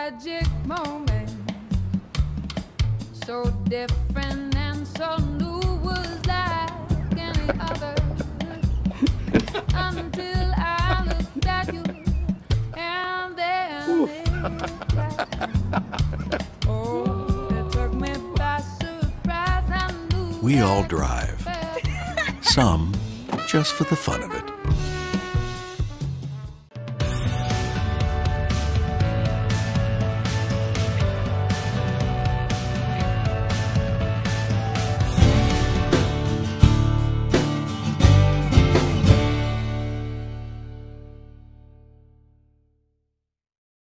tragic moment, so different and so new, was like any other. Until I looked at you, and then it took me by surprise. I knew We all drive. Some just for the fun of it.